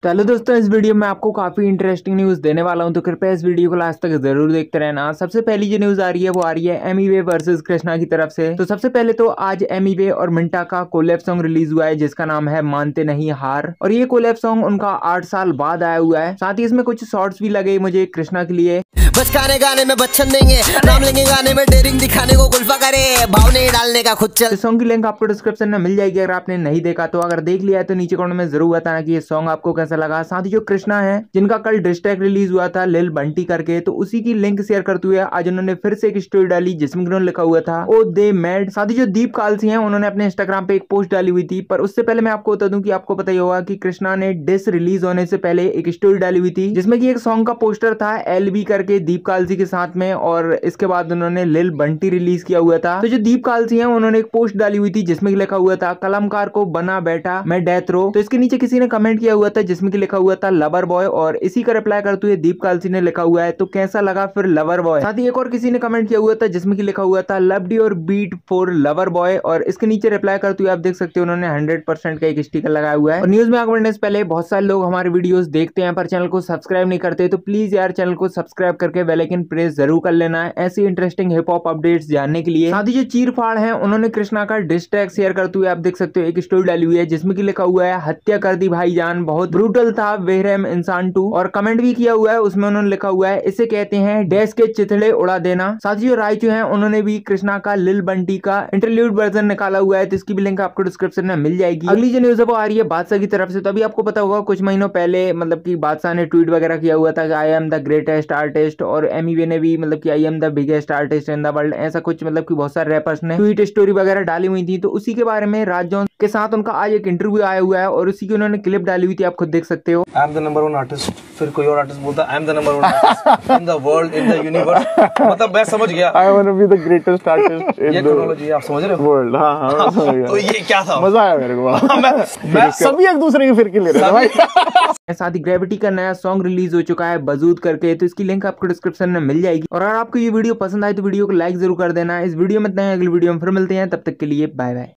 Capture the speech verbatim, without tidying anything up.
तो हेलो दोस्तों, इस वीडियो में आपको काफी इंटरेस्टिंग न्यूज देने वाला हूं, तो कृपया इस वीडियो को लास्ट तक जरूर देखते रहना। सबसे पहली जो न्यूज आ रही है वो आ रही है एमिवे वर्सेस कृष्णा की तरफ से। तो सबसे पहले तो आज एमिवे और मिंटा का कोलैब सॉन्ग रिलीज हुआ है जिसका नाम है मानते नहीं हार, और ये कोलैब सॉन्ग उनका आठ साल बाद आया हुआ है। साथ ही इसमें कुछ शॉर्ट्स भी लगे मुझे कृष्णा के लिए। बचकाने गाने में बच्चन देंगे, नाम लेंगे गाने में डेयरिंग दिखाने को गुल्फा करे, भाव नहीं डालने का खुद चल। इस सॉन्ग की लिंक आपको डिस्क्रिप्शन में मिल जाएगी अगर आपने नहीं देखा तो। अगर देख लिया है तो नीचे कमेंट में जरूर बताना कि ये सॉन्ग आपको कैसा लगा। साथ ही जो कृष्णा है जिनका कल डिस ट्रैक रिलीज हुआ था लिल बंटी करके, तो उसी की लिंक शेयर करते हुए आज उन्होंने फिर से एक स्टोरी डाली जिसमें उन्होंने लिखा हुआ था ओ दे मैड। साथ ही जो दीप कालसी हैं उन्होंने अपने इंस्टाग्राम पे एक पोस्ट डाली हुई थी, पर उससे पहले मैं आपको बता दूं कि आपको पता ही होगा कि कृष्णा ने डिस रिलीज होने से पहले एक स्टोरी डाली हुई थी जिसमें कि एक सॉन्ग का पोस्टर था एलबी करके दीप कालसी के साथ में, और इसके बाद उन्होंने लिल बंटी रिलीज किया हुआ था। तो जो दीप कालसी हैं उन्होंने एक पोस्ट डाली हुई थी जिसमें लिखा हुआ था कलमकार को बना बैठा मैं डेथ रो। तो इसके नीचे किसी ने कमेंट किया हुआ था जिसमें कि लिखा हुआ था लवर बॉय, और इसी का रिप्लाई करते हुए दीप कालसी ने लिखा हुआ है तो कैसा लगा फिर लवर बॉय। साथ ही एक और किसी ने कमेंट किया हुआ था जिसमें कि लिखा हुआ था loved your beat for lover boy, और इसके नीचे रिप्लाई करते हुए आप देख सकते हो उन्होंने हंड्रेड परसेंट का एक स्टिकर लगाया हुआ है। और न्यूज में आगे बढ़ने से पहले बहुत सारे लोग हमारे वीडियोस देखते हैं पर चैनल को सब्सक्राइब नहीं करते, तो प्लीज यार चैनल को सब्सक्राइब करके बेल आइकन प्रेस जरूर कर लेना है ऐसी इंटरेस्टिंग हिप हॉप अपडेट्स जानने के लिए। साथ ही जो चीर फाड़ है उन्होंने कृष्णा का डिस ट्रैक शेयर करते हुए आप देख सकते हो एक स्टोरी डाली हुई है जिसमें कि लिखा हुआ है हत्या कर दी भाईजान बहुत ब्रूटल था बेरहम इंसान टू, और कमेंट भी किया हुआ है उसमें उन्होंने लिखा हुआ है इसे कहते हैं डैश के चिथड़े उड़ा देना। साथ ही जो रायचू है उन्होंने भी कृष्णा का लिल बंटी का इंटरल्यूड वर्जन निकाला हुआ है, तो इसकी भी लिंक आपको डिस्क्रिप्शन में मिल जाएगी। अगली जो न्यूज है वो आ रही है बादशाह की तरफ से। तो अभी आपको पता होगा कुछ महीनों पहले मतलब कि बादशाह ने ट्वीट वगैरह किया हुआ था कि I am the greatest artist, और एमिवे ने भी मतलब कि I am the biggest artist in the world, ऐसा कुछ मतलब कि बहुत सारे रैपर्स ने ट्वीट स्टोरी वगैरह डाली हुई थी। तो उसी के बारे में राज जोन्स के साथ उनका आज एक इंटरव्यू आया हुआ है और उसी की उन्होंने क्लिप डाली हुई थी, आप खुद देख सकते हो। I am the number one artist, फिर कोई और आर्टिस्ट बोलता I am the number one artist in the world in the universe, मतलब मैं समझ गया I want to be the greatest artist in the chronology, आप समझ रहे हो वर्ल्ड। हां हां समझ गया। तो ये क्या था, मजा आया मेरे को। मैं मैं सभी एक दूसरे की फिरकी ले रहे हैं भाई। साथ ही ग्रेविटी का नया सॉन्ग रिलीज हो चुका है बजूद करके, तो इसकी लिंक आपको डिस्क्रिप्शन में मिल जाएगी। और अगर आपको ये वीडियो पसंद आए तो वीडियो को लाइक जरूर कर देना। इस वीडियो में इतना ही, अगली वीडियो में फिर मिलते हैं, तब तक के लिए बाय बाय।